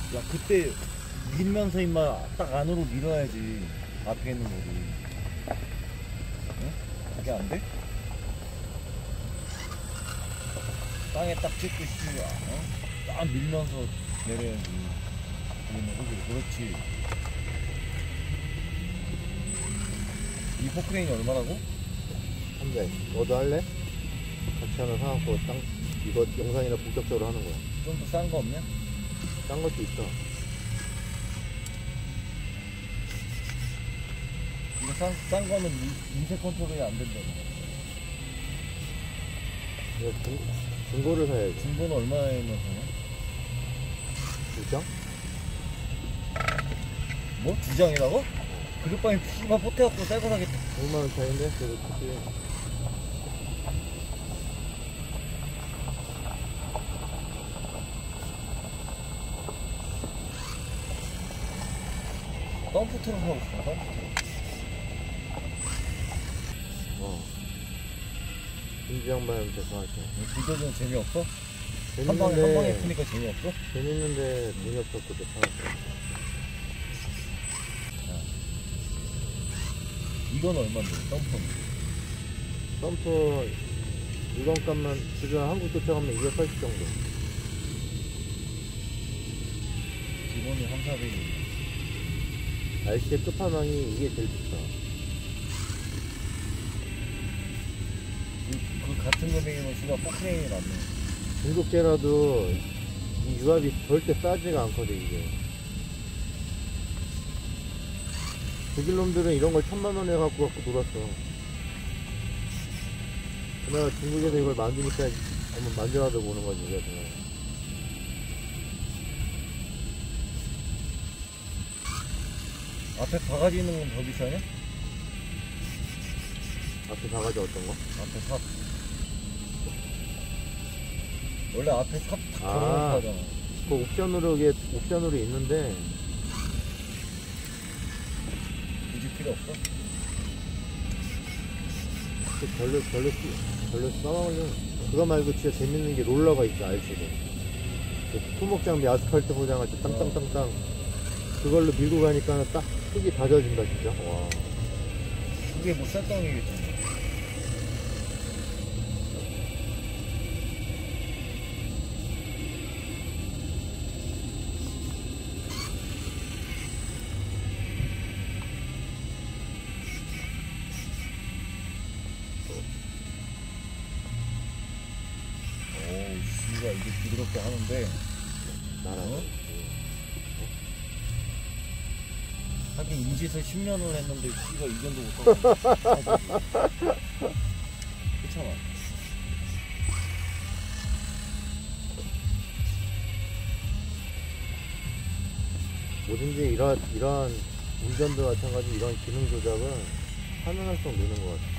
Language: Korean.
야, 그때 밀면서 임마 딱 안으로 밀어야지. 앞에 있는 거를. 응? 그게 안 돼? 땅에 딱 찍고 있지. 어? 딱 밀면서 내려야지. 그러면 호기. 그렇지. 이 포크레인이 얼마라고? 한대. 너도 할래? 같이 하나 사갖고 이거 영상이나 본격적으로 하는 거야. 좀 더 싼 거 없냐? 딴 것도 있어. 이거 싼 거는 인쇄 컨트롤이 안 된다고. 이거 중고를 사야지. 중고는 얼마에면 사냐? 2장? 뭐? 2장이라고? 그릇방에 씨발 포태갖고 새거 사겠다. 100만원 차인데? 그래도 크지. 덤프트럭 하고 싶어. 덤프트럭. 김지 양반한테 사왔죠. 불도저는 재미없어? 한 방에 푸니까 재미없어? 재밌는데 돈이 없었고 또 사왔어. 이건 얼만데? 덤프는? 덤프 이건 값만 지금 한국 도착하면 280 정도. 기본이 3, 400이. 날씨의 끝판왕이 이게 제일 비싸. 그 같은 금액이면 씨가 포크레인이 낫네. 중국제라도 이 유압이 절대 싸지가 않거든 이게. 독일 놈들은 이런 걸 1000만원에 갖고 놀았어. 그나마 중국에서 이걸 만드니까 한번 만져봐도 보는 거지. 그래서 앞에 바가지 있는 건 더 비싸냐? 앞에 바가지 어떤 거? 앞에 삽. 원래 앞에 삽 다 아. 걸어놓고 하잖아. 그 옵션으로 있는데 굳이 필요 없어? 별로 써먹으면 그거 말고 진짜 재밌는 게 롤러가 있어. RC로 토목 장비 아스팔트 포장할 때 땅땅땅땅 그걸로 밀고 가니까 딱 흙이 다져진다 진짜. 와. 그게 뭐 쌀떡이겠지. 오우 씨가 이게 부드럽게 하는데 나랑 하긴 인지에서 10년을 했는데 씨가 이 정도 못하고 그렇잖아. 뭐든지 이러한 운전도 마찬가지 이런 기능 조작은 하면 할수록 느는 것 같아.